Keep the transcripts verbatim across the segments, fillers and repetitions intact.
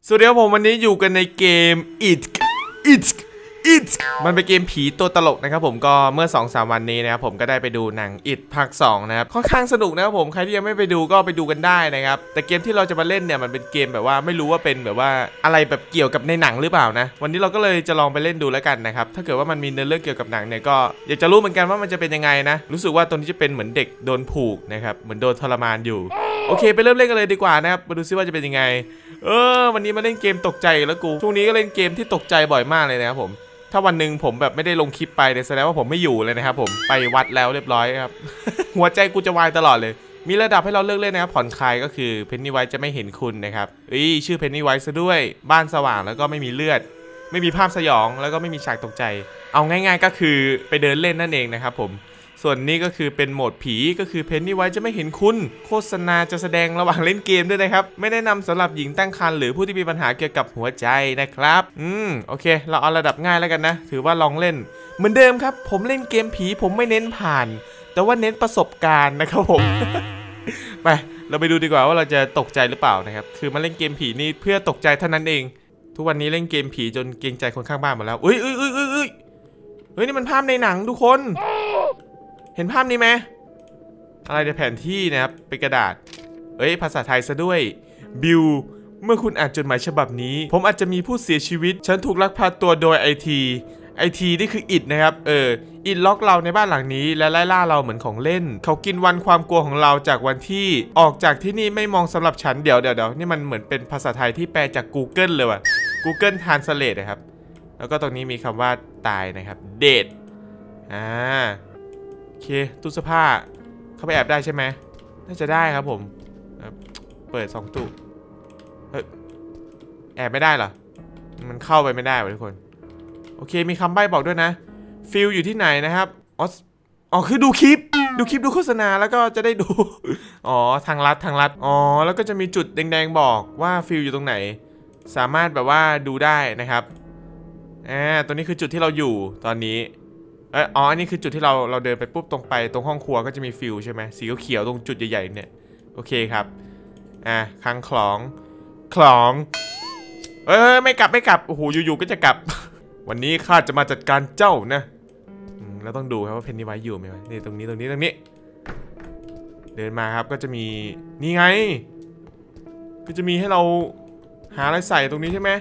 สวัสดีครับผมวันนี้อยู่กันในเกม It It It มันเป็นเกมผีตัวตลกนะครับผมก็เมื่อ สองสาม วันนี้นะครับผมก็ได้ไปดูหนัง It ภาคสองนะครับค่อนข้างสนุกนะครับผมใครที่ยังไม่ไปดูก็ไปดูกันได้นะครับแต่เกมที่เราจะมาเล่นเนี่ยมันเป็นเกมแบบว่าไม่รู้ว่าเป็นแบบว่าอะไรแบบเกี่ยวกับในหนังหรือเปล่านะวันนี้เราก็เลยจะลองไปเล่นดูแล้วกันนะครับถ้าเกิดว่ามันมีเนื้อเรื่องเกี่ยวกับหนังเนี่ยก็อยากจะรู้เหมือนกันว่ามันจะเป็นยังไงนะรู้สึกว่าตัวนี้จะเป็นเหมือนเด็กโดนผูกนะครับเหมือนโดนทรมานอยู่โอเคไปเริ่มเล่นกันเลยดีกว่านะครับมาดูซิว่าจะเป็นยังไงเออวันนี้มาเล่นเกมตกใจแล้วกูช่วงนี้ก็เล่นเกมที่ตกใจบ่อยมากเลยนะครับผมถ้าวันหนึ่งผมแบบไม่ได้ลงคลิปไปเนี่ยแสดงว่าผมไม่อยู่เลยนะครับผมไปวัดแล้วเรียบร้อยครับ หัวใจกูจะวายตลอดเลยมีระดับให้เราเลือกเล่นนะครับผ่อนคลายก็คือเพนนีไวท์จะไม่เห็นคุณนะครับเอ้ยชื่อเพนนีไวท์ซะด้วยบ้านสว่างแล้วก็ไม่มีเลือดไม่มีภาพสยองแล้วก็ไม่มีฉากตกใจเอาง่ายๆก็คือไปเดินเล่นนั่นเองนะครับผมส่วนนี้ก็คือเป็นโหมดผีก็คือเพนนีไวท์จะไม่เห็นคุณโฆษณาจะแสดงระหว่างเล่นเกมด้วยนะครับไม่แนะนำสำหรับหญิงตั้งครรภ์หรือผู้ที่มีปัญหาเกี่ยวกับหัวใจนะครับอืมโอเคเราเอาระดับง่ายแล้วกันนะถือว่าลองเล่นเหมือนเดิมครับผมเล่นเกมผีผมไม่เน้นผ่านแต่ว่าเน้นประสบการณ์นะครับผม ไปเราไปดูดีกว่าว่าเราจะตกใจหรือเปล่านะครับคือมาเล่นเกมผีนี่เพื่อตกใจเท่านั้นเองทุกวันนี้เล่นเกมผีจนเกรงใจคนข้างบ้านหมดแล้วอุ้ยอุ้ยอุ้ยอุ้ยอุ้ยเฮ้ยนี่มันภาพในหนังทุกคนเห็นภาพนี้ไหมอะไรในแผนที่นะครับเป็นกระดาษเอ้ยภาษาไทยซะด้วยบิวเมื่อคุณอ่านจดหมายฉบับนี้ผมอาจจะมีผู้เสียชีวิตฉันถูกลักพาตัวโดยไอทีไอทีนี่คืออิดนะครับเอออิดล็อกเราในบ้านหลังนี้และไล่ล่าเราเหมือนของเล่นเขากินวันความกลัวของเราจากวันที่ออกจากที่นี่ไม่มองสำหรับฉันเดี๋ยวเดี๋ยวเดี๋ยวนี่มันเหมือนเป็นภาษาไทยที่แปลจาก Google เลยว่ะ Google Translate นะครับแล้วก็ตรงนี้มีคำว่าตายนะครับเดทอ่าโอเคตู้เสื้อผ้าเข้าไปแอบได้ใช่ไหมน่าจะได้ครับผมเปิดสองตู้เฮ้ยแอบไม่ได้เหรอมันเข้าไปไม่ได้ว่ะทุกคนโอเคมีคำใบ้บอกด้วยนะฟิลอยู่ที่ไหนนะครับอ๋ออ๋อคือดูคลิปดูคลิปดูโฆษณาแล้วก็จะได้ดู อ๋อทางลัดทางลัดอ๋อแล้วก็จะมีจุดแดงๆบอกว่าฟิลอยู่ตรงไหนสามารถแบบว่าดูได้นะครับอ่าตัวนี้คือจุดที่เราอยู่ตอนนี้เอออ๋ออันนี้คือจุดที่เราเราเดินไปปุ๊บตรงไปตรงห้องครัวก็จะมีฟิลใช่ไหมสีเขียวตรงจุดใหญ่ๆเนี่ยโอเคครับอ่าคลังคลองคลองเออไม่กลับไม่กลับโอ้โหอยู่ๆก็จะกลับ วันนี้ข้าจะมาจัดการเจ้านะเราต้องดูครับว่าเพนนีไวท์อยู่ไหมนี่ตรงนี้ตรงนี้ตรงนี้เดินมาครับก็จะมีนี่ไงก็จะมีให้เราหาอะไรใส่ตรงนี้ใช่ไหม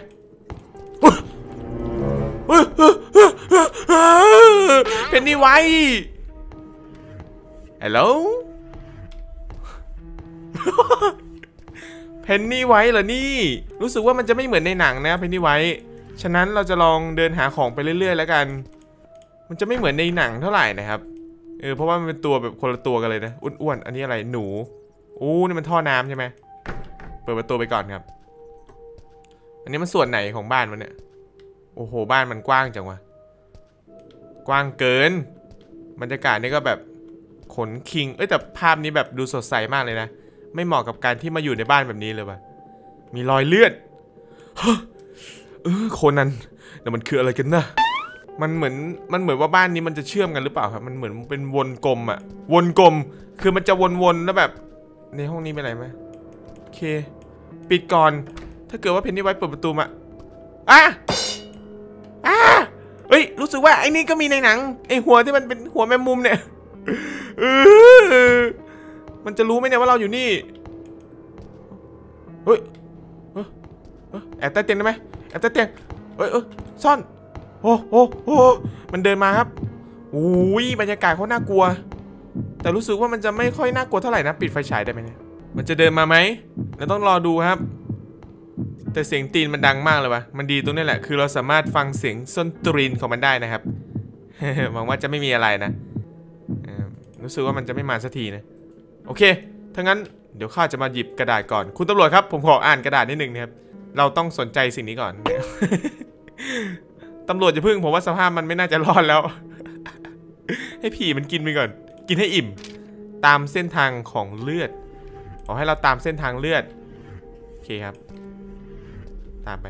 เพนนีไวท์ฮัลโหลเพนนีไวท์เหรอนี่รู้สึกว่ามันจะไม่เหมือนในหนังนะเพนนีไวท์ฉะนั้นเราจะลองเดินหาของไปเรื่อยๆแล้วกันมันจะไม่เหมือนในหนังเท่าไหร่นะครับเออเพราะว่ามันเป็นตัวแบบคนละตัวกันเลยนะอ้วนๆอันนี้อะไรหนูโอ้นี่มันท่อน้ำใช่ไหมเปิดประตูไปก่อนครับอันนี้มันส่วนไหนของบ้านมันเนี่ยโอ้โหบ้านมันกว้างจังวะกว้างเกินบรรยากาศนี่ก็แบบขนคิงเอ้ยแต่ภาพนี้แบบดูสดใสมากเลยนะไม่เหมาะกับการที่มาอยู่ในบ้านแบบนี้เลยว่ะมีรอยเลือดเออโคนันแต่มันคืออะไรกันนะมันเหมือนมันเหมือนว่าบ้านนี้มันจะเชื่อมกันหรือเปล่าครับมันเหมือนเป็นวนกลมอะวนกลมคือมันจะวนๆแล้วแบบในห้องนี้มีอะไรไหมโอเคปิดก่อนถ้าเกิดว่าเพนนีไวท์เปิดประตูมาอ่ะอ่ะเฮ้ยรู้สึกว่าไอ้นี่ก็มีในหนังไอ้หัวที่มันเป็นหัวแมงมุมเนี่ยเออมันจะรู้ไหมเนี่ยว่าเราอยู่นี่เฮ้ยแอบใต้เตียงได้ไหมแอบใต้เตียงเอ้ยเออซ่อนโอ้โหโอ้มันเดินมาครับอุ้ยบรรยากาศเขาน่ากลัวแต่รู้สึกว่ามันจะไม่ค่อยน่ากลัวเท่าไหร่นะปิดไฟฉายได้ไหมเนี่ยมันจะเดินมาไหมเราต้องรอดูครับแต่เสียงตีนมันดังมากเลยวะมันดีตรงนี้แหละคือเราสามารถฟังเสียงส้นตีนของมันได้นะครับ หวังว่าจะไม่มีอะไรนะรู้สึกว่ามันจะไม่มาสักทีนะโอเคถ้างั้นเดี๋ยวข้าจะมาหยิบกระดาษก่อนคุณตำรวจครับผมขออ่านกระดาษนิดนึงนะครับเราต้องสนใจสิ่งนี้ก่อน ตำรวจจะพึ่งผมว่าสภาพมันไม่น่าจะรอดแล้ว ให้ผีมันกินไปก่อนกินให้อิ่มตามเส้นทางของเลือดขอให้เราตามเส้นทางเลือดโอเคครับตามไป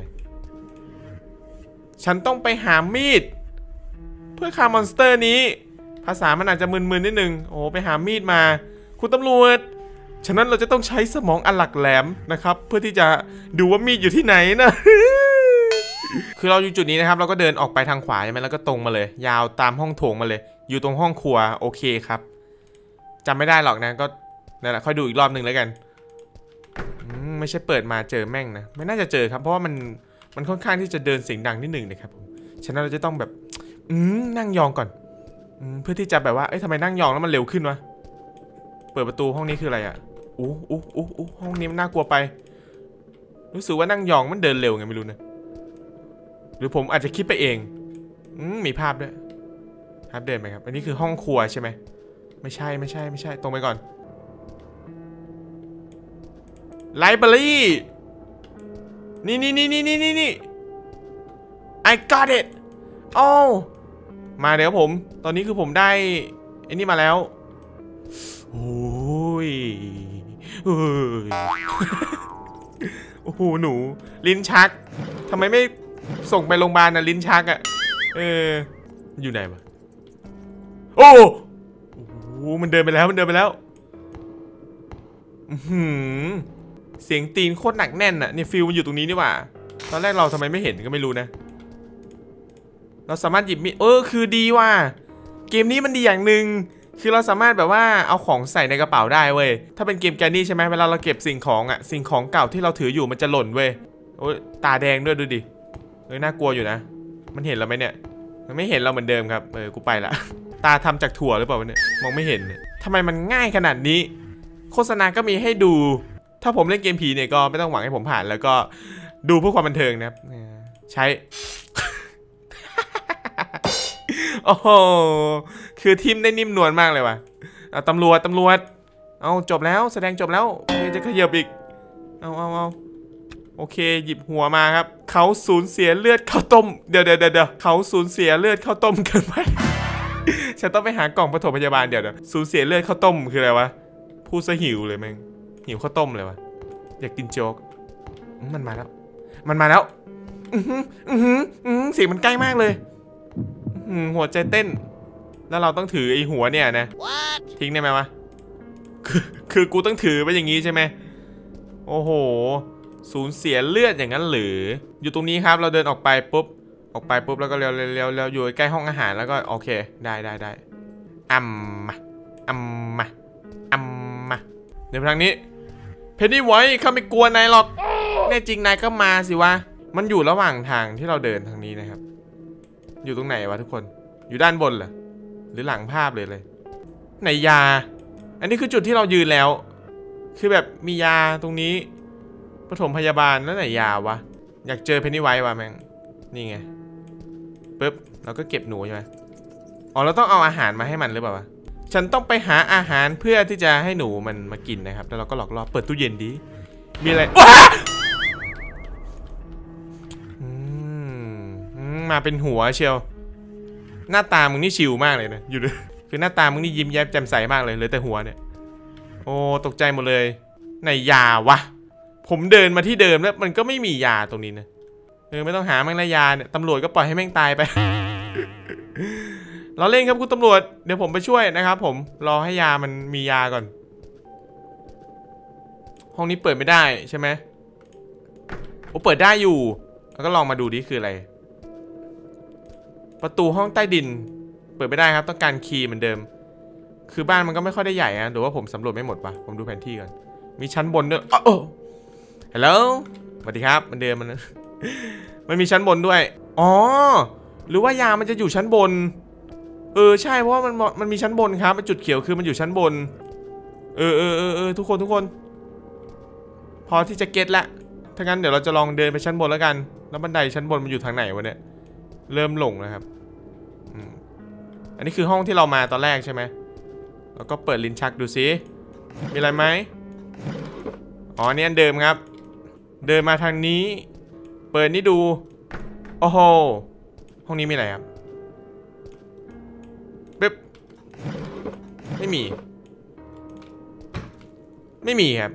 ฉันต้องไปหามีดเพื่อฆ่ามอนสเตอร์นี้ภาษามันอาจจะมึนๆนิดนึงโอ้ไปหามีดมาคุณตำรวจฉะนั้นเราจะต้องใช้สมองอันหลักแหลมนะครับเพื่อที่จะดูว่ามีดอยู่ที่ไหนนะ คือเราอยู่จุดนี้นะครับเราก็เดินออกไปทางขวาใช่ไหมแล้วก็ตรงมาเลยยาวตามห้องโถงมาเลยอยู่ตรงห้องครัวโอเคครับจำไม่ได้หรอกนะก็นั่นแหละค่อยดูอีกรอบหนึ่งแล้วกันไม่ใช่เปิดมาเจอแม่งนะไม่น่าจะเจอครับเพราะว่ามันมันค่อนข้างที่จะเดินเสียงดังนิดหนึ่งนะครับผมฉะนั้นเราจะต้องแบบอืมนั่งยองก่อนอืมเพื่อที่จะแบบว่าเอ้ยทำไมนั่งยองแล้วมันเร็วขึ้นวะเปิดประตูห้องนี้คืออะไรอ่ะอู้อู้อู้อู้ห้องนี้มันน่ากลัวไปรู้สึกว่านั่งยองมันเดินเร็วไงไม่รู้นะหรือผมอาจจะคิดไปเองอืมมีภาพด้วยภาพเดินไหมครับอันนี้คือห้องครัวใช่ไหมไม่ใช่ไม่ใช่ไม่ใช่ตรงไปก่อนไลบรารีนี่นี่นี่นี่นี่นี่นี่ I got it โอ้มาเดี๋ยวผมตอนนี้คือผมได้ไอ้นี่มาแล้วโอ้ยโอ้โหหนูลิ้นชักทำไมไม่ส่งไปโรงพยาบาลนะลิ้นชักอ่ะเอออยู่ไหนวะโอ้โหมันเดินไปแล้วมันเดินไปแล้วหืมเสียงตีนโคตรหนักแน่นอ่ะเนี่ยฟิลมันอยู่ตรงนี้นี่หว่าตอนแรกเราทำไมไม่เห็นก็ไม่รู้นะเราสามารถหยิบมีเออคือดีว่ะเกมนี้มันดีอย่างหนึ่งคือเราสามารถแบบว่าเอาของใส่ในกระเป๋าได้เว้ยถ้าเป็นเกมแกนนี่ใช่ไหมเวลาเราเก็บสิ่งของอ่ะสิ่งของเก่าที่เราถืออยู่มันจะหล่นเว้ยโอ้ยตาแดงด้วยดูดิเออน่ากลัวอยู่นะมันเห็นเราไหมเนี่ยมันไม่เห็นเราเหมือนเดิมครับเออกูไปละตาทำจากถั่วหรือเปล่าเนี่ยมองไม่เห็นเนี่ยทำไมมันง่ายขนาดนี้โฆษณาก็มีให้ดูถ้าผมเล่นเกมผีเนี่ยก็ไม่ต้องหวังให้ผมผ่านแล้วก็ดูเพื่อความบันเทิงนะครับใช้ โอ้โหคือทีมได้นิ่มนวลมากเลยว่ะเอาตำรวจตำรวจเอาจบแล้วแสดงจบแล้วจะขยับอีกเอาเอาเอาโอเคหยิบหัวมาครับเขาสูญเสียเลือดข้าวต้มเดี๋ยวเดี๋ยวเดี๋ยวเขาสูญเสียเลือดข้าวต้มกันไป ฉันต้องไปหากล่องปฐมพยาบาลเดี๋ยวเดี๋ยวสูญเสียเลือดข้าวต้มคืออะไรวะพูดซะหิวเลยแม่งหิวข้าวต้มเลยวะอยากกินโจ๊กมันมาแล้วมันมาแล้วอือหืออือหืออือเสียงมันใกล้มากเลยหัวใจเต้นแล้วเราต้องถือไอ้หัวเนี่ยนะ What? ทิ้งได้ไหมวะคือคือกูต้องถือไปอย่างนี้ใช่ไหมโอ้โหสูญเสียเลือดอย่างนั้นหรืออยู่ตรงนี้ครับเราเดินออกไปปุ๊บออกไปปุ๊บแล้วก็เร็วเร็วเร็วเร็วอยู่ใกล้ห้องอาหารแล้วก็โอเคได้ได้ได้อัมมาอัมมาอัมมาเดี๋ยวทางนี้เพนนี่ไว้ข้าไม่กลัวนายหรอกแน่จริงนายก็มาสิวะมันอยู่ระหว่างทางที่เราเดินทางนี้นะครับอยู่ตรงไหนวะทุกคนอยู่ด้านบนเหรอหรือหลังภาพเลยเลยไหนยาอันนี้คือจุดที่เรายืนแล้วคือแบบมียาตรงนี้ปฐมพยาบาลแล้วไหนยาวะอยากเจอเพนนี่ไวท์วะแม่งนี่ไงปึ๊บเราก็เก็บหนูใช่ไหมอ๋อเราต้องเอาอาหารมาให้มันหรือเปล่าวะฉันต้องไปหาอาหารเพื่อที่จะให้หนูมันมากินนะครับแล้วเราก็หลอกล่อเปิดตู้เย็นดีมีอะไรมาเป็นหัวเชียวหน้าตามึงนี่ชิลมากเลยนะอยู่ด้วยคือหน้าตามึงนี่ยิ้มแย้มแจ่มใสมากเลยเหลือแต่หัวเนี่ยโอ้ตกใจหมดเลยไหนยาวะผมเดินมาที่เดิมแล้วมันก็ไม่มียาตรงนี้นะเออไม่ต้องหาแม่งละยาเนี่ยตำรวจก็ปล่อยให้แม่งตายไป เราเล่นครับคุณตำรวจเดี๋ยวผมไปช่วยนะครับผมรอให้ยามันมียาก่อนห้องนี้เปิดไม่ได้ใช่ไหมโอ้เปิดได้อยู่แล้วก็ลองมาดูดิคืออะไรประตูห้องใต้ดินเปิดไม่ได้ครับต้องการคีย์เหมือนเดิมคือบ้านมันก็ไม่ค่อยได้ใหญ่นะหรือว่าผมสำรวจไม่หมดปะผมดูแผนที่ก่อนมีชั้นบนด้วยโอ้ฮัลโหลสวัสดีครับมันเดิมมันมันมีชั้นบนด้วยอ๋อหรือว่ายามันจะอยู่ชั้นบนเออใช่เพราะว่ามันมันมีชั้นบนครับจุดเขียวคือมันอยู่ชั้นบนเออเออเออเออทุกคนทุกคนพอที่จะเก็ตละถ้างั้นเดี๋ยวเราจะลองเดินไปชั้นบนแล้วกันแล้วบันไดชั้นบนมันอยู่ทางไหนวะเนี่ยเริ่มหลงนะครับอันนี้คือห้องที่เรามาตอนแรกใช่ไหมแล้วก็เปิดลิ้นชักดูซิมีอะไรไหมอ๋อนี่อันเดิมครับเดินมาทางนี้เปิดนี่ดูโอ้โหห้องนี้มีอะไรครับปึ๊บไม่มีไม่มีครับ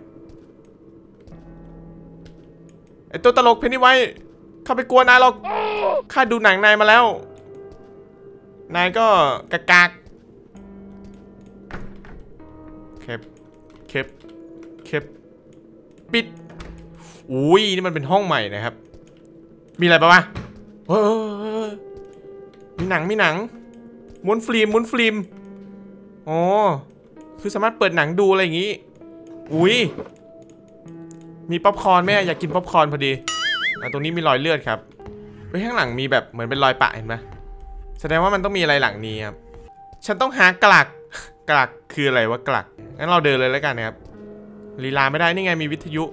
ไอตัวตลกเพนนี่ไว้เข้าไปกลัวนายหรอกข้าดูหนังนายมาแล้วนายก็กากากเข็บเข็บปิดอุ้ยนี่มันเป็นห้องใหม่นะครับมีอะไรปะวะเออมีหนังมีหนังม้วนฟิล์มม้วนฟิล์มอ๋อคือสามารถเปิดหนังดูอะไรอย่างงี้อุ้ยมีป๊อปคอร์นไหมอยากกินป๊อปคอร์นพอดีอ่ะตรงนี้มีรอยเลือดครับเฮ้ยข้างหลังมีแบบเหมือนเป็นรอยปะเห็นไหมแสดงว่ามันต้องมีอะไรหลังนี้ครับฉันต้องหากลักกลักคืออะไรวะกลักงั้นเราเดินเลยแล้วกันนะครับลีลาไม่ได้นี่ไงมีวิทยุ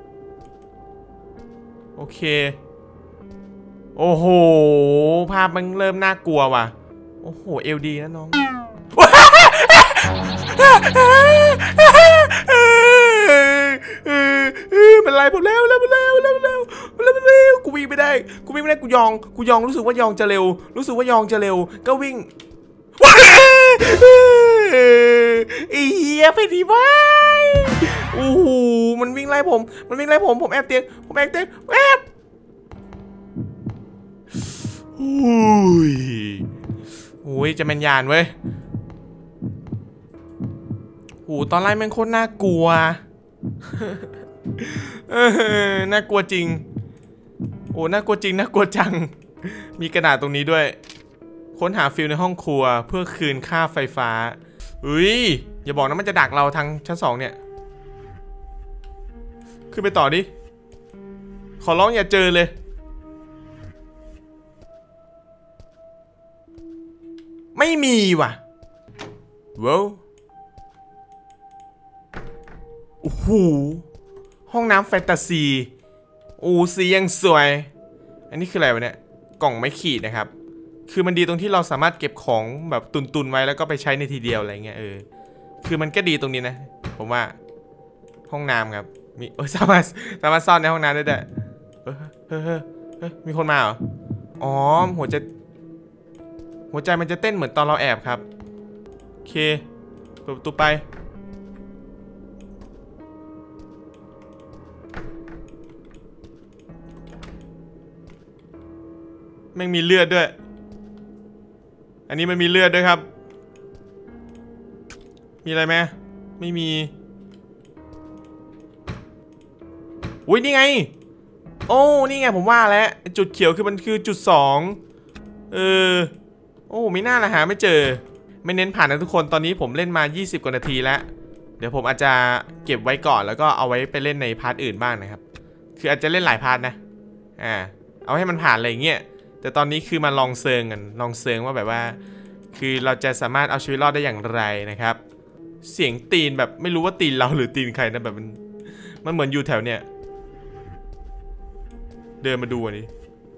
โอเคโอ้โหภาพมันเริ่มน่ากลัวว่ะโอ้โหเอลดีนะน้องเป็นไรผมแล้วแล้วแล้วแล้วแล้วแล้วแล้วกูวิ่งไม่ได้กูวิ่งไม่ได้กูยองกูยองรู้สึกว่ายองจะเร็วรู้สึกว่ายองจะเร็วก็วิ่งอีเหี้ยไปดีวายโอ้โหมันวิ่งไล่ผมมันวิ่งไล่ผมผมแอบเตียงผมแอบเตียงแอบอุ้ยโอ้ยจะเป็นยานเว้ยโอ้ตอนไล่แม่งโคตรน่ากลัวเออน่ากลัวจริงโอ้น่ากลัวจริงน่ากลัวจังมีกระดาษตรงนี้ด้วยค้นหาฟิลในห้องครัวเพื่อคืนค่าไฟฟ้าอุ้ยอย่าบอกนะมันจะดักเราทางชั้นสองเนี่ยขึ้นไปต่อดิขอร้องอย่าเจอเลยไม่มีว่ะว้าวโอ้โหห้องน้ำแฟนตาซีโอ้สียังสวยอันนี้คืออะไรวะเนี่ยกล่องไม้ขีดนะครับคือมันดีตรงที่เราสามารถเก็บของแบบตุนๆไว้แล้วก็ไปใช้ในทีเดียวอะไรเงี้ยเออคือมันก็ดีตรงนี้นะผมว่าห้องน้ำครับมีเออสามารถสามารถซ่อนในห้องน้ำได้ด้วยเออเฮ้ยเฮ้ยมีคนมาเหรออ๋อหัวใจหัวใจมันจะเต้นเหมือนตอนเราแอบครับโอเคเปิดประตูไปแม่งมีเลือดด้วยอันนี้มันมีเลือดด้วยครับมีอะไรไหมไม่มีอุ้ยนี่ไงโอ้นี่ไงผมว่าแล้วจุดเขียวคือมันคือจุดสองเออโอ้ไม่น่าละหาไม่เจอไม่เน้นผ่านนะทุกคนตอนนี้ผมเล่นมายี่สิบกว่านาทีแล้วเดี๋ยวผมอาจจะเก็บไว้ก่อนแล้วก็เอาไว้ไปเล่นในพาร์ทอื่นบ้างนะครับคืออาจจะเล่นหลายพาร์ทนะอ่าเอาให้มันผ่านอะไรเงี้ยแต่ตอนนี้คือมาลองเซิงกันลองเซิงว่าแบบว่าคือเราจะสามารถเอาชีวิตรอดได้อย่างไรนะครับเสียงตีนแบบไม่รู้ว่าตีนเราหรือตีนใครนะแบบมันมันเหมือนอยู่แถวเนี้ยเดินมาดูอันนี้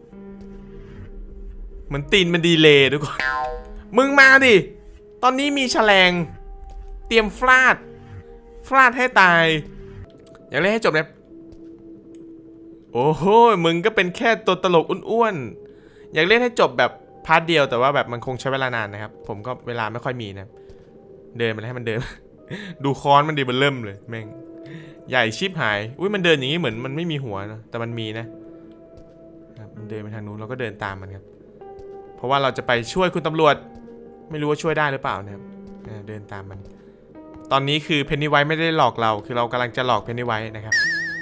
เหมือนตีนมันดีเลยทุกคนมึงมาดิตอนนี้มีแฉลงเตรียมฟาดฟาดให้ตายอยากเล่นให้จบเลยโอ้โหมึงก็เป็นแค่ตัวตลกอ้วนๆอยากเล่นให้จบแบบพาร์ทเดียวแต่ว่าแบบมันคงใช้เวลานานนะครับผมก็เวลาไม่ค่อยมีนะเดินไปให้มันเดิน ดูค้อนมันดีมันเริ่มเลยแม่งใหญ่ชิบหายอุ้ยมันเดินอย่างนี้เหมือนมันไม่มีหัวนะแต่มันมีนะมันเดินไปทางนู้นเราก็เดินตามมันครับเพราะว่าเราจะไปช่วยคุณตำรวจไม่รู้ว่าช่วยได้หรือเปล่านะครับเดินตามมันตอนนี้คือเพนนีไวท์ไม่ได้หลอกเราคือเรากำลังจะหลอกเพนนีไวท์นะครับ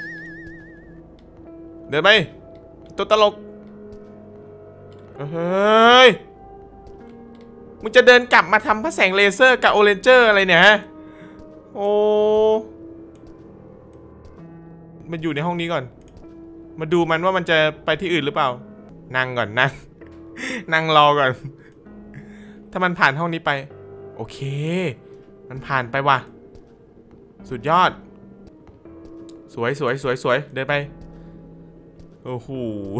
เดินไปตัวตลกเฮ้ยมึงจะเดินกลับมาทำพระแสงเลเซอร์กับโอเรนเจอร์อะไรเนี่ยฮะโอ้มันอยู่ในห้องนี้ก่อนมาดูมันว่ามันจะไปที่อื่นหรือเปล่านั่งก่อนนั่งนั่งรอก่อนถ้ามันผ่านห้องนี้ไปโอเคมันผ่านไปว่ะสุดยอดสวยสวยสวยสวยเดินไปโอ้โห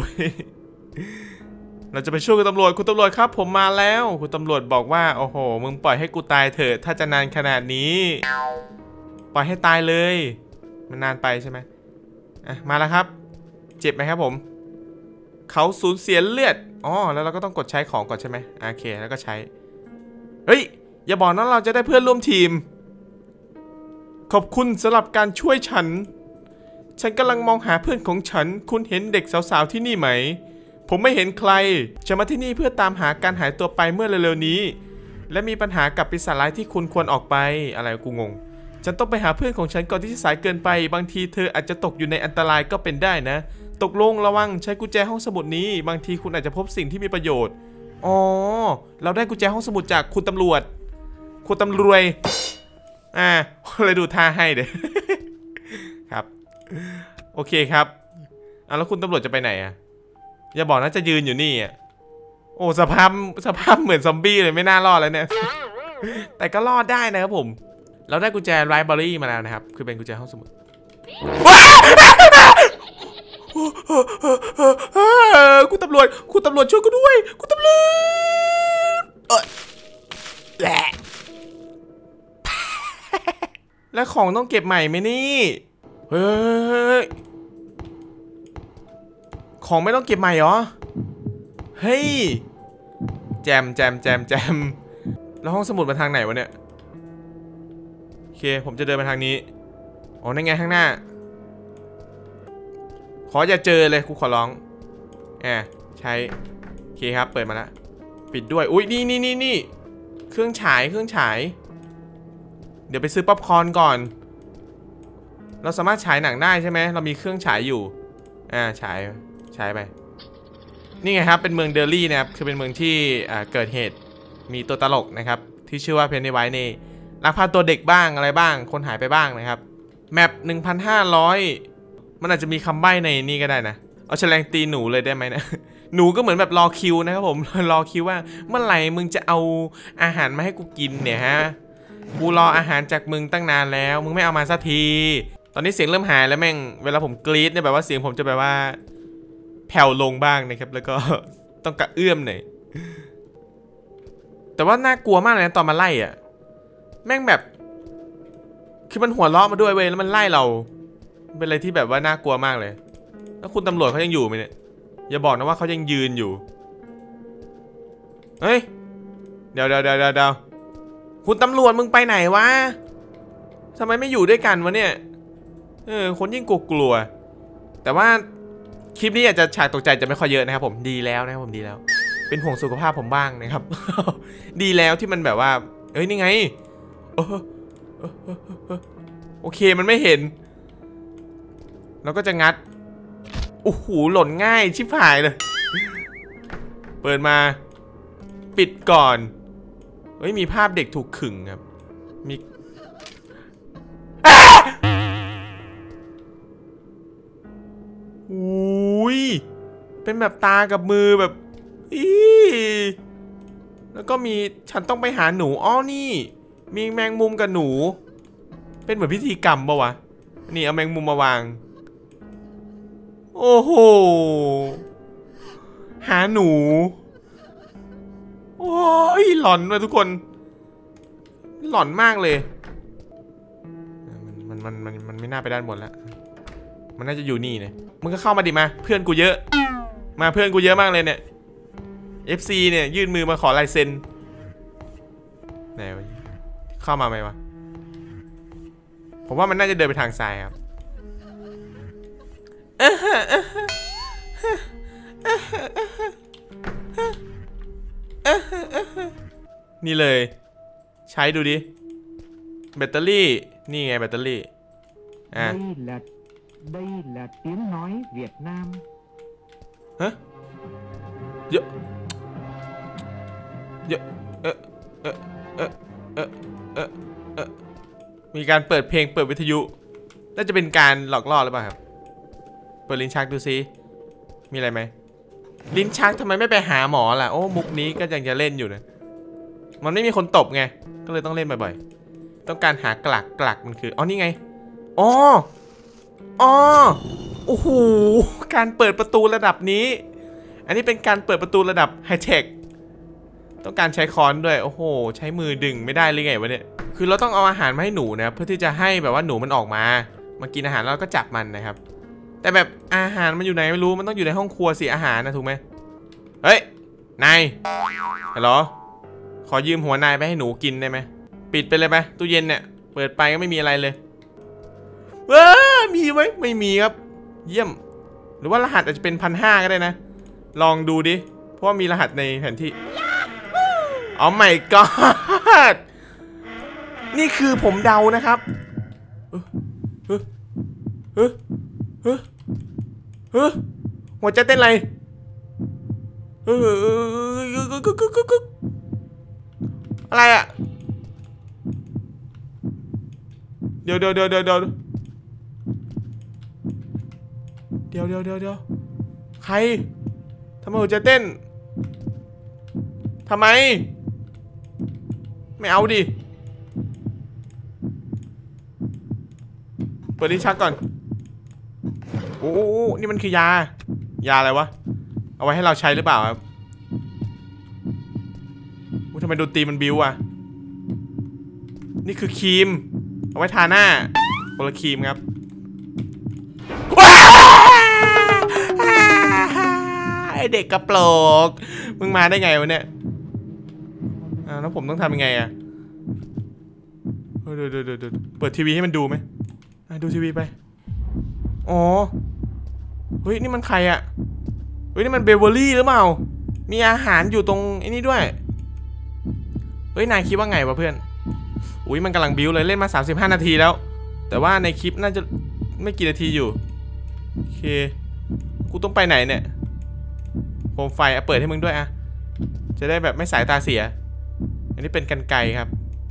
เราจะไปช่วยคุณตำรวจคุณตำรวจครับผมมาแล้วคุณตำรวจบอกว่าโอ้โหมึงปล่อยให้กูตายเถอะถ้าจะนานขนาดนี้ปล่อยให้ตายเลยมันนานไปใช่ไหมอ่ะมาแล้วครับเจ็บไหมครับผมเขาสูญเสียเลือดอ๋อแล้วเราก็ต้องกดใช้ของก่อนใช่ไหมโอเคแล้วก็ใช้เฮ้ยอย่าบอกนะเราจะได้เพื่อนร่วมทีมขอบคุณสำหรับการช่วยฉันฉันกำลังมองหาเพื่อนของฉันคุณเห็นเด็กสาวๆที่นี่ไหมผมไม่เห็นใครจะมาที่นี่เพื่อตามหาการหายตัวไปเมื่อเร็วๆนี้และมีปัญหากับปีศาจร้ายที่คุณควรออกไปอะไรกูงงฉันต้องไปหาเพื่อนของฉันก่อนที่จะสายเกินไปบางทีเธออาจจะตกอยู่ในอันตรายก็เป็นได้นะตกลงระวังใช้กุญแจห้องสมุดนี้บางทีคุณอาจจะพบสิ่งที่มีประโยชน์อ๋อเราได้กุญแจห้องสมุดจากคุณตำรวจคุณตำรวจอ่าเลยดูท่าให้เด้ ครับโอเคครับอ่ะแล้วคุณตำรวจจะไปไหนอ่ะอย่าบอกนะจะยืนอยู่นี่อ่ะโอ้สภาพสภาพเหมือนซอมบี้เลยไม่น่ารอดแล้วเนี่ย แต่ก็รอดได้นะครับผมเราได้กุญแจไลบรารีมาแล้วนะครับคือเป็นกุญแจห้องสมุดคุณตำรวจคุณตำรวจช่วยกูด้วยคุณตำรวจเออแหละแล้วของต้องเก็บใหม่ไหมนี่เฮ้ยของไม่ต้องเก็บใหม่เหรอเฮ้ยแจมแจมแจมแจมแล้วห้องสมุดมาทางไหนวะเนี่ยโอเคผมจะเดินมาทางนี้อ๋อนั่นไงข้างหน้าขออย่าเจอเลยกูขอร้องแอบใช้โอเคครับเปิดมาแล้วปิดด้วยอุ้ยนี่นี่นี่นี่เครื่องฉายเครื่องฉายเดี๋ยวไปซื้อป๊อปคอร์นก่อนเราสามารถฉายหนังได้ใช่ไหมเรามีเครื่องฉายอยู่อ่าฉายฉายไปนี่ไงครับเป็นเมืองเดอร์ลี่นะครับคือเป็นเมืองที่อ่าเกิดเหตุมีตัวตลกนะครับที่ชื่อว่าเพนนีไวท์นี่ลักพาตัวเด็กบ้างอะไรบ้างคนหายไปบ้างนะครับแมป หนึ่งพันห้าร้อย มันอาจจะมีคำใบ้ในนี่ก็ได้นะเอาแฉลงตีหนูเลยได้ไหมนะหนูก็เหมือนแบบรอคิวนะครับผมรอคิวว่าเมื่อไหร่มึงจะเอาอาหารมาให้กูกินเนี่ยฮะกูรออาหารจากมึงตั้งนานแล้วมึงไม่เอามาสักทีตอนนี้เสียงเริ่มหายแล้วแม่งเวลาผมกรี๊ดเนี่ยแบบว่าเสียงผมจะแบบว่าแผ่วลงบ้างนะครับแล้วก็ต้องกระเอื้อมหน่อยแต่ว่าน่ากลัวมากเลยนะตอนมาไล่อ่ะแม่งแบบคือมันหัวเราะมาด้วยเว้ยแล้วมันไล่เราเป็นอะไรที่แบบว่าน่ากลัวมากเลยแล้วคุณตำรวจเขายังอยู่ไหมเนี่ยอย่าบอกนะว่าเขายังยืนอยู่เฮ้ยเดี๋ยวเดี๋ยวเดี๋ยวเดี๋ยวคุณตำรวจมึงไปไหนวะทำไมไม่อยู่ด้วยกันวะเนี่ยเออคนยิ่งกลัวกลัวแต่ว่าคลิปนี้อาจจะฉากตกใจจะไม่ค่อยเยอะนะครับผมดีแล้วนะครับผมดีแล้วเป็นห่วงสุขภาพผมบ้างนะครับ ดีแล้วที่มันแบบว่าเอ้ยนี่ไงโอเคมันไม่เห็นแล้วก็จะงัดโอ้โหหล่นง่ายชิบหายเลยเปิดมาปิดก่อนเฮ้ยมีภาพเด็กถูกขึงครับมีอุ้ยเป็นแบบตากับมือแบบอีแล้วก็มีฉันต้องไปหาหนูอ้อนี่มีแมงมุมกับหนูเป็นเหมือนพิธีกรรมปะวะนี่เอาแมงมุมมาวางโอ้โหหาหนูโอ้ยหลอนเลยทุกคนหลอนมากเลยมันมันมันมันไม่น่าไปด้านบนแล้วมันน่าจะอยู่นี่เนี่ยมึงก็เข้ามาดิมาเพื่อนกูเยอะมาเพื่อนกูเยอะมากเลยเนี่ย เอฟ ซี เนี่ยยื่นมือมาขอลายเซ็นไหนเข้ามาไหมวะผมว่ามันน่าจะเดินไปทางซ้ายครับนี่เลยใช้ดูดิแบตเตอรี่นี่ไงแบตเตอรี่อ่ะ Đây là đây là tiếng nói Việt Nam ฮะเยอะเยอะเออเออเออเออเออเออมีการเปิดเพลงเปิดวิทยุน่าจะเป็นการหลอกล่อหรือเปล่าครับเปิดลิ้นชักดูซิมีอะไรไหมลิ้นชักทำไมไม่ไปหาหมอล่ะโอ้มุกนี้ก็ยังจะเล่นอยู่นะมันไม่มีคนตบไงก็เลยต้องเล่นบ่อยๆต้องการหากลักกลักมันคืออ๋อนี่ไงอ๋ออ๋อโอ้โหการเปิดประตูระดับนี้อันนี้เป็นการเปิดประตูระดับไฮเทคต้องการใช้ค้อนด้วยโอ้โหใช้มือดึงไม่ได้เลยไงวะเนี่ยคือเราต้องเอาอาหารมาให้หนูนะเพื่อที่จะให้แบบว่าหนูมันออกมามากินอาหารแล้วก็จับมันนะครับแต่แบบอาหารมันอยู่ไหนไม่รู้มันต้องอยู่ในห้องครัวสิอาหารนะถูกไหมเฮ้ยนายฮัลโหลขอยืมหัวนายไปให้หนูกินได้ไหมปิดไปเลยไหมตู้เย็นเนี่ยเปิดไปก็ไม่มีอะไรเลยเว้ามีไหมไม่มีครับเยี่ยมหรือว่ารหัสอาจจะเป็นพันห้าก็ได้นะลองดูดิเพราะว่ามีรหัสในแผนที่อ๋อไม่ก็นี่คือผมเดานะครับเฮ้ยเฮ้ยเฮ้ยเฮ้ยเฮ้ยหัวใจเต้นอะไรเอออะไรอะเดี๋ยวเดี๋ยวเดี๋ยวเดี๋ยวเดี๋ยวเดี๋ยวเดี๋ยวเดี๋ยวเดี๋ยวใครทำไมหัวใจเต้นทำไมไม่เอาดิเปิดลิ้นชักก่อนโอ้โหนี่มันคือยายาอะไรวะเอาไว้ให้เราใช้หรือเปล่าครับทำไมดนตรีมันบิ้วอ่ะนี่คือครีมเอาไว้ทาหน้าคนละครีมครับไอเด็กกระโปรงมึงมาได้ไงวะเนี่ยอ้าวแล้วผมต้องทำยังไงอ่ะเดี๋ยวเดี๋ยวเดี๋ยวเปิดทีวีให้มันดูไหมดูทีวีไปอ๋อเฮ้ยนี่มันใครอ่ะเฮ้ยนี่มันเบเวอรี่หรือเปล่ามีอาหารอยู่ตรงไอ้นี่ด้วยเฮ้ยนายคิดว่าไงวะเพื่อนอุ้ยมันกำลังบิ้วเลยเล่นมาสามสิบห้านาทีแล้วแต่ว่าในคลิปน่าจะไม่กี่นาทีอยู่โอเคกูต้องไปไหนเนี่ยโคมไฟอ่ะเปิดให้มึงด้วยอ่ะจะได้แบบไม่สายตาเสียอันนี้เป็นกรรไกรครับ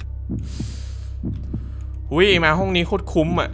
อุ้ยมาห้องนี้โคตรคุ้มอ่ะ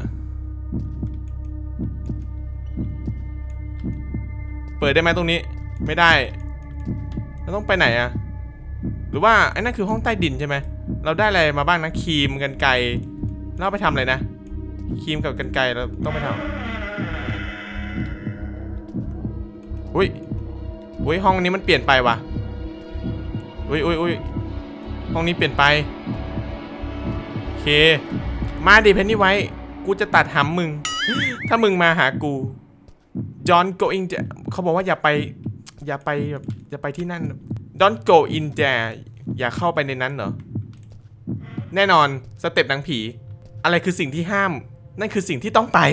เปิดได้ไหมตรงนี้ไม่ได้เราต้องไปไหนอะหรือว่าไอ้นั่นคือห้องใต้ดินใช่ไหมเราได้อะไรมาบ้างนะครีมกรรไกรเราไปทำอะไรนะครีมกับกรรไกรเราต้องไปทำอุ้ยอุ้ยห้องนี้มันเปลี่ยนไปว่ะอุ้ยอุ้ยอุ้ยห้องนี้เปลี่ยนไปโอเคมาดิเพนนี่ไว้กูจะตัดหำมึงถ้ามึงมาหากูDon't go in เขาบอกว่าอย่าไปอย่าไปอย่าไปที่นั่น Don't go in there อย่าเข้าไปในนั้นเหรอแน่นอนสเต็ปหนังผีอะไรคือสิ่งที่ห้ามนั่นคือสิ่งที่ต้องไป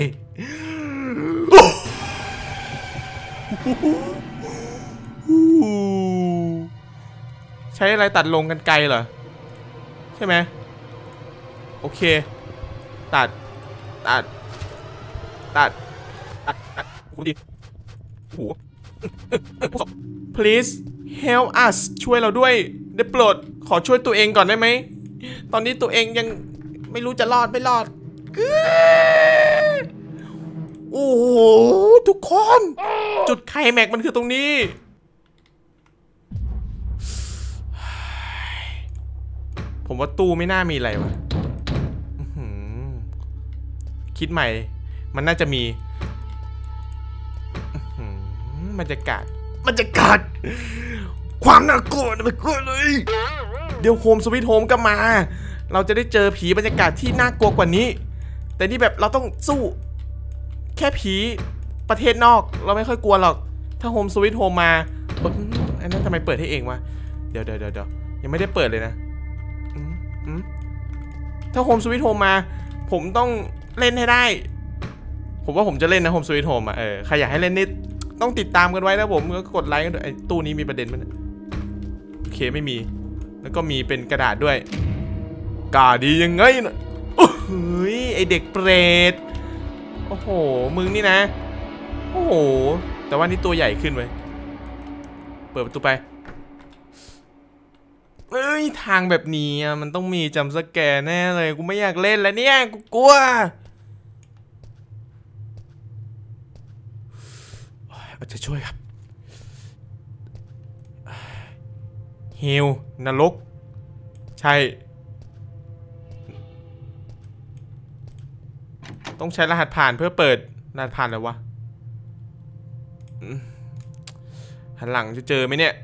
ใช้อะไรตัดลงกันไกลเหรอใช่ไหมโอเคตัดตัดตัดตัดตัดคุณดิโอ้โห please help us ช่วยเราด้วยได้โปรดขอช่วยตัวเองก่อนได้ไหมตอนนี้ตัวเองยังไม่รู้จะรอดไม่รอดโอ้โหทุกคนจุดไคลแม็กซ์มันคือตรงนี้ผมว่าตู้ไม่น่ามีอะไรวะคิดใหม่มันน่าจะมีบรรยากาศบรรยากาศความน่ากลัวน่ากลัวเลยเดี๋ยวโฮมสวีทโฮมก็มาเราจะได้เจอผีบรรยากาศที่น่ากลัวกว่านี้แต่นี่แบบเราต้องสู้แค่ผีประเทศนอกเราไม่ค่อยกลัวหรอกถ้าโฮมสวีทโฮมมาอันนั้นทำไมเปิดให้เองวะเดี๋ยวเดี๋ยวเดี๋ยวยังไม่ได้เปิดเลยนะถ้าโฮมสวีทโฮมมาผมต้องเล่นให้ได้ผมว่าผมจะเล่นนะโฮมสวีทโฮมอ่ะเออใครอยากให้เล่นนิดต้องติดตามกันไว้นะผมก็กดไลค์กันด้วยไอ้ตู้นี้มีประเด็นมั้ยโอเคไม่มีแล้วก็มีเป็นกระดาษด้วยกาดียังไงนะโอ้โหไอเด็กเปรตโอ้โหมึงนี่นะโอ้โหแต่ว่านี่ตัวใหญ่ขึ้นเว้ยเปิดประตูไปเอ้ยทางแบบนี้มันต้องมีจัมป์สแกร์แน่เลยกูไม่อยากเล่นแล้วเนี่ยกูกลัวจะช่วยครับเฮลนรกใช่ต้องใช้รหัสผ่านเพื่อเปิดรหัสผ่านแล้ววะหันหลังจะเจอไหมเนี่ย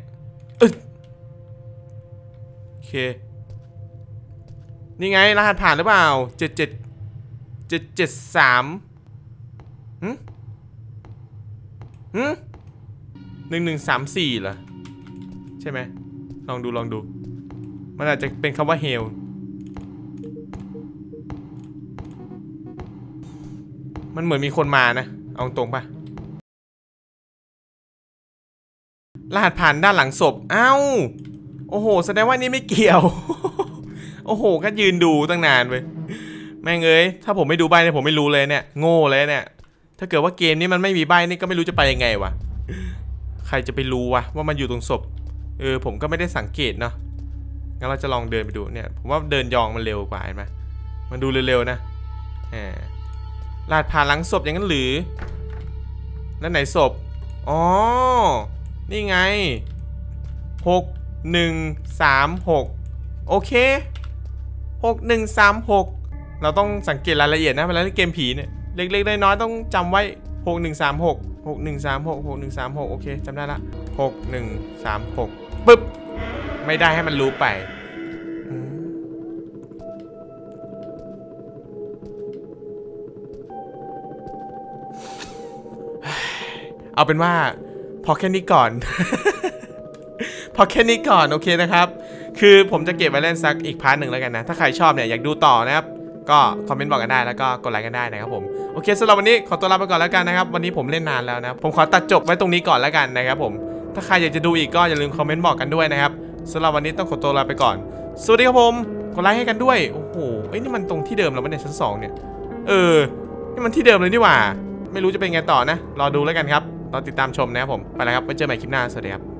โอเคนี่ไงรหัสผ่านหรือเปล่าเจ็ดเจ็ดเจ็ดเจ็ดสามหืมหืมหนึ่งหนึ่งสามสี่เหรอใช่ไหมลองดูลองดูมันอาจจะเป็นคำว่าเฮลมันเหมือนมีคนมานะเอาตรงปะรหัสผ่านด้านหลังศพอ้าวโอ้โหแสดงว่านี่ไม่เกี่ยวโอ้โหก็ยืนดูตั้งนานเว้ยแม่งเอ้ยถ้าผมไม่ดูใบเนี่ยผมไม่รู้เลยเนี่ยโง่เลยเนี่ยถ้าเกิดว่าเกมนี้มันไม่มีใบนี่ก็ไม่รู้จะไปยังไงวะใครจะไปรู้วะว่ามันอยู่ตรงศพเออผมก็ไม่ได้สังเกตเนาะงั้นเราจะลองเดินไปดูเนี่ยผมว่าเดินยองมันเร็วกว่าเห็นไหมมันดูเร็วๆนะอ่าลาดผ่านหลังศพอย่างนั้นหรือแล้วไหนศพอ๋อนี่ไงหกหนึ่งสามหกโอเคหกหนึ่งสามหกเราต้องสังเกตรายละเอียดนะเวลาเล่นเกมผีเนี่ยเล็กๆน้อยๆต้องจำไว้หกหนึ่งสามหก หกหนึ่งสามหก หกหนึ่งสามหกโอเคจำได้ละหกหนึ่งสามหกปึ๊บไม่ได้ให้มันรู้ไปเอาเป็นว่าพอแค่นี้ก่อน พอแค่นี้ก่อนโอเคนะครับคือผมจะเก็บไว้เล่นสักอีกพาร์ทหนึ่งแล้วกันนะถ้าใครชอบเนี่ยอยากดูต่อนะครับก็คอมเมนต์บอกกันได้แล้วก็กดไลค์กันได้นะครับผมโอเคสำหรับวันนี้ขอตัวลาไปก่อนแล้วกันนะครับวันนี้ผมเล่นนานแล้วนะผมขอตัดจบไว้ตรงนี้ก่อนแล้วกันนะครับผมถ้าใครอยากจะดูอีกก็อย่าลืมคอมเมนต์บอกกันด้วยนะครับสำหรับวันนี้ต้องขอตัวลาไปก่อนสวัสดีครับผมกดไลค์ให้กันด้วยโอ้โหเอ้ยนี่มันตรงที่เดิมแล้วมันในชั้นสองเนี่ยเออนี่มันที่เดิมเลยนี่หว่าไม่รู้จะเป็นไงต่อนะรอดูแล้วกันครับรอติดตามชมนะครับผมไปแล้วครับไว้เจอใหม่คลิปหน้าสวัสดีครับ